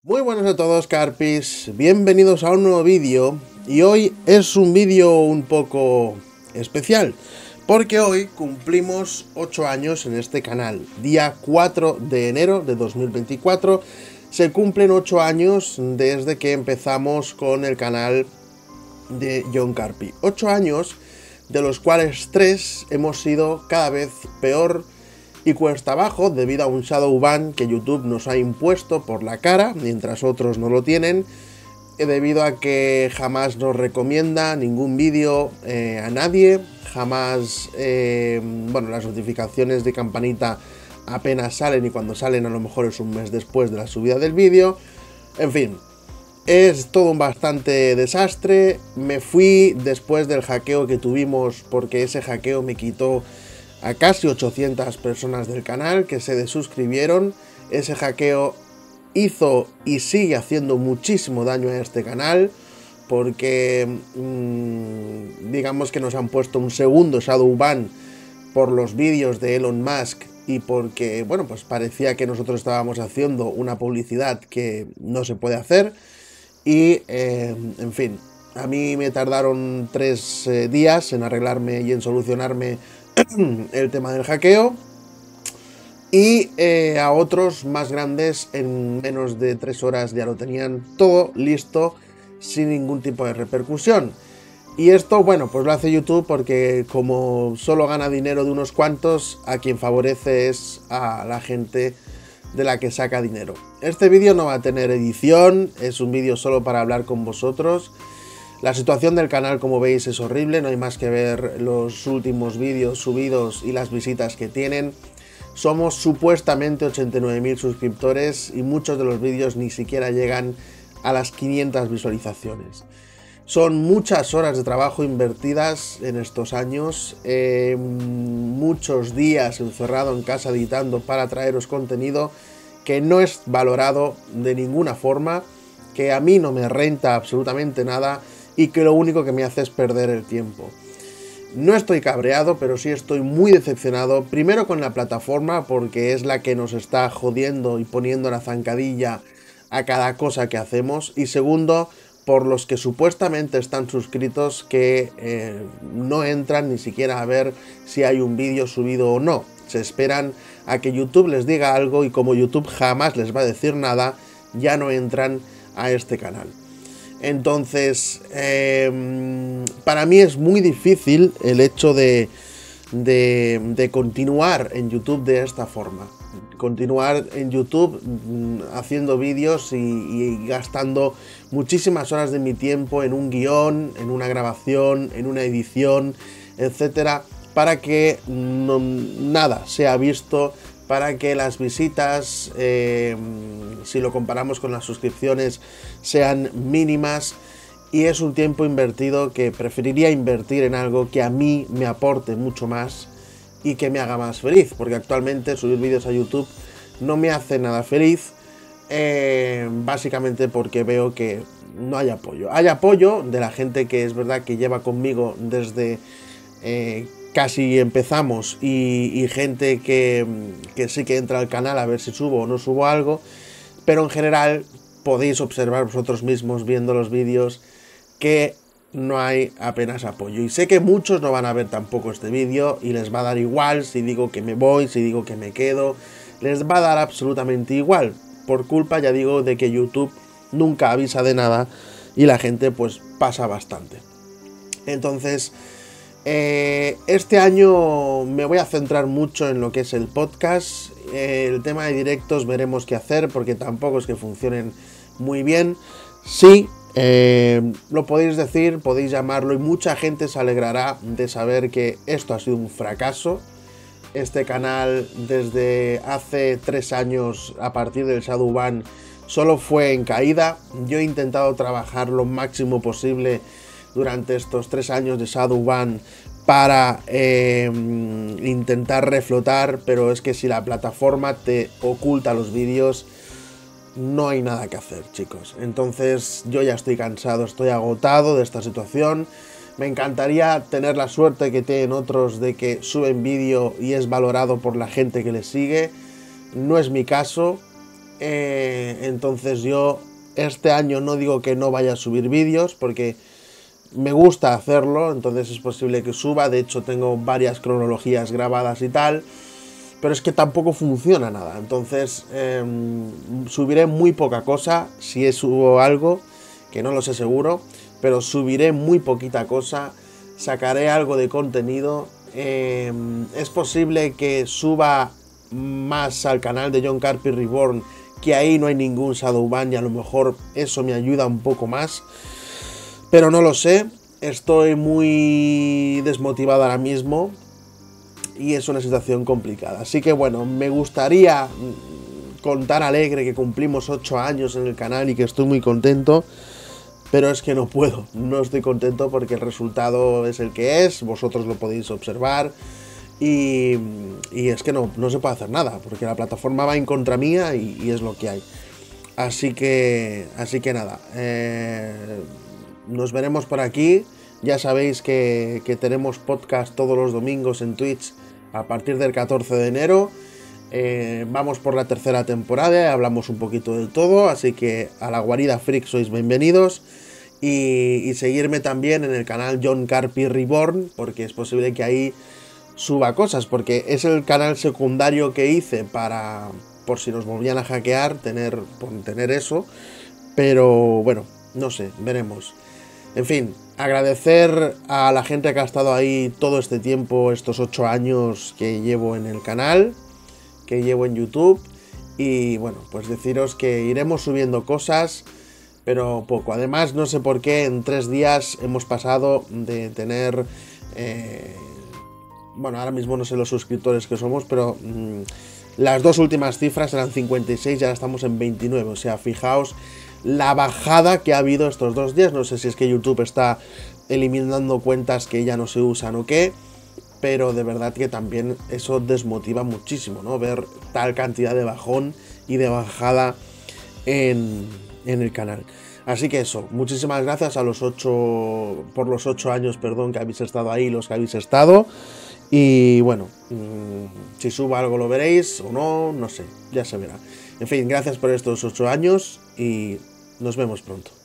Muy buenas a todos, Carpis, bienvenidos a un nuevo vídeo. Y hoy es un vídeo un poco especial, porque hoy cumplimos 8 años en este canal. Día 4 de enero de 2024 se cumplen 8 años desde que empezamos con el canal de John Carpi. 8 años de los cuales 3 hemos sido cada vez peor y cuesta abajo debido a un shadow ban que YouTube nos ha impuesto por la cara, mientras otros no lo tienen, debido a que jamás nos recomienda ningún vídeo a nadie, jamás, las notificaciones de campanita apenas salen y cuando salen a lo mejor es un mes después de la subida del vídeo, en fin. Es todo un bastante desastre. Me fui después del hackeo que tuvimos porque ese hackeo me quitó a casi 800 personas del canal que se desuscribieron. Ese hackeo hizo y sigue haciendo muchísimo daño a este canal porque digamos que nos han puesto un segundo shadow ban por los vídeos de Elon Musk y porque, bueno, pues parecía que nosotros estábamos haciendo una publicidad que no se puede hacer. Y, en fin, a mí me tardaron 3 días en arreglarme y en solucionarme el tema del hackeo. Y a otros más grandes en menos de 3 horas ya lo tenían todo listo sin ningún tipo de repercusión. Y esto, bueno, pues lo hace YouTube porque como solo gana dinero de unos cuantos, a quien favorece es a la gente de la que saca dinero. Este vídeo no va a tener edición, es un vídeo solo para hablar con vosotros. La situación del canal, como veis, es horrible, no hay más que ver los últimos vídeos subidos y las visitas que tienen. Somos supuestamente 89.000 suscriptores y muchos de los vídeos ni siquiera llegan a las 500 visualizaciones. Son muchas horas de trabajo invertidas en estos años, muchos días encerrado en casa editando para traeros contenido que no es valorado de ninguna forma, que a mí no me renta absolutamente nada y que lo único que me hace es perder el tiempo. No estoy cabreado, pero sí estoy muy decepcionado, primero con la plataforma porque es la que nos está jodiendo y poniendo la zancadilla a cada cosa que hacemos, y segundo, por los que supuestamente están suscritos que no entran ni siquiera a ver si hay un vídeo subido o no. Se esperan a que YouTube les diga algo y como YouTube jamás les va a decir nada, ya no entran a este canal. Entonces, para mí es muy difícil el hecho de continuar en YouTube de esta forma. Continuar en YouTube haciendo vídeos y gastando muchísimas horas de mi tiempo en un guión, en una grabación, en una edición, etcétera, para que nada sea visto, para que las visitas, si lo comparamos con las suscripciones, sean mínimas. Y es un tiempo invertido que preferiría invertir en algo que a mí me aporte mucho más y que me haga más feliz, porque actualmente subir vídeos a YouTube no me hace nada feliz, básicamente porque veo que no hay apoyo. Hay apoyo de la gente que es verdad que lleva conmigo desde casi empezamos y gente que sí que entra al canal a ver si subo o no subo algo, pero en general podéis observar vosotros mismos viendo los vídeos que no hay apenas apoyo. Y sé que muchos no van a ver tampoco este vídeo y les va a dar igual si digo que me voy, si digo que me quedo. Les va a dar absolutamente igual, por culpa, ya digo, de que YouTube nunca avisa de nada y la gente pues pasa bastante. Entonces, este año me voy a centrar mucho en lo que es el podcast. El tema de directos veremos qué hacer porque tampoco es que funcionen muy bien. Sí, lo podéis decir, podéis llamarlo y mucha gente se alegrará de saber que esto ha sido un fracaso. Este canal desde hace 3 años a partir del shadow ban solo fue en caída. Yo he intentado trabajar lo máximo posible durante estos 3 años de shadow ban para intentar reflotar, pero es que si la plataforma te oculta los vídeos no hay nada que hacer, chicos. Entonces yo ya estoy cansado, estoy agotado de esta situación. Me encantaría tener la suerte que tienen otros de que suben vídeo y es valorado por la gente que les sigue. No es mi caso. Entonces yo este año no digo que no vaya a subir vídeos, porque me gusta hacerlo, entonces es posible que suba. De hecho tengo varias cronologías grabadas y tal, pero es que tampoco funciona nada. Entonces subiré muy poca cosa, si subo algo, que no lo sé seguro, pero subiré muy poquita cosa, sacaré algo de contenido. Es posible que suba más al canal de John Carpy Reborn, que ahí no hay ningún Shadowban, y a lo mejor eso me ayuda un poco más, pero no lo sé. Estoy muy desmotivado ahora mismo y es una situación complicada. Así que bueno, me gustaría contar alegre que cumplimos 8 años en el canal y que estoy muy contento, pero es que no puedo, no estoy contento porque el resultado es el que es, vosotros lo podéis observar, y es que no se puede hacer nada, porque la plataforma va en contra mía y es lo que hay. Así que nada, nos veremos por aquí. Ya sabéis que tenemos podcast todos los domingos en Twitch a partir del 14 de enero. Vamos por la tercera temporada, hablamos un poquito de todo, así que a la guarida freak sois bienvenidos. Y seguirme también en el canal John Carpy Reborn, porque es posible que ahí suba cosas, porque es el canal secundario que hice para, por si nos volvían a hackear, tener eso. Pero bueno, no sé, veremos. En fin, agradecer a la gente que ha estado ahí todo este tiempo, estos 8 años que llevo en el canal, que llevo en YouTube. Y bueno, pues deciros que iremos subiendo cosas, pero poco. Además, no sé por qué en 3 días hemos pasado de tener... bueno, ahora mismo no sé los suscriptores que somos, pero las dos últimas cifras eran 56 y ahora estamos en 29. O sea, fijaos la bajada que ha habido estos 2 días. No sé si es que YouTube está eliminando cuentas que ya no se usan o qué, pero de verdad que también eso desmotiva muchísimo, ¿no? Ver tal cantidad de bajón y de bajada en el canal. Así que eso, muchísimas gracias a los 8 por los 8 años, perdón, que habéis estado ahí, los que habéis estado. Y bueno, si subo algo lo veréis o no, no sé, ya se verá. En fin, gracias por estos 8 años y nos vemos pronto.